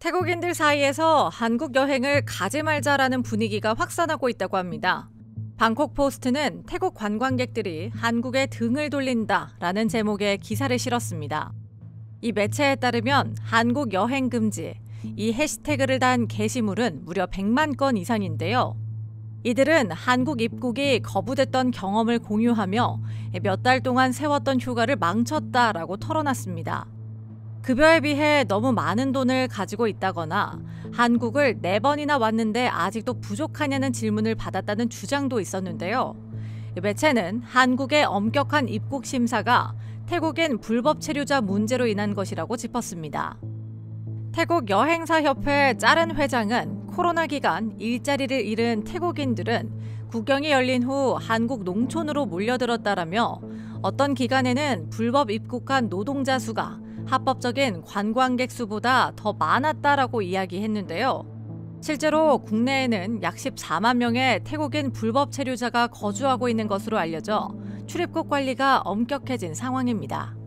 태국인들 사이에서 한국 여행을 가지 말자라는 분위기가 확산하고 있다고 합니다. 방콕 포스트는 태국 관광객들이 한국에 등을 돌린다라는 제목의 기사를 실었습니다. 이 매체에 따르면 한국 여행 금지, 이 해시태그를 단 게시물은 무려 100만 건 이상인데요. 이들은 한국 입국이 거부됐던 경험을 공유하며 몇 달 동안 세웠던 휴가를 망쳤다라고 털어놨습니다. 급여에 비해 너무 많은 돈을 가지고 있다거나 한국을 4번이나 왔는데 아직도 부족하냐는 질문을 받았다는 주장도 있었는데요. 매체는 한국의 엄격한 입국 심사가 태국인 불법 체류자 문제로 인한 것이라고 짚었습니다. 태국 여행사협회 짜른 회장은 코로나 기간 일자리를 잃은 태국인들은 국경이 열린 후 한국 농촌으로 몰려들었다라며 어떤 기간에는 불법 입국한 노동자 수가 합법적인 관광객 수보다 더 많았다라고 이야기했는데요. 실제로 국내에는 약 14만 명의 태국인 불법 체류자가 거주하고 있는 것으로 알려져 출입국 관리가 엄격해진 상황입니다.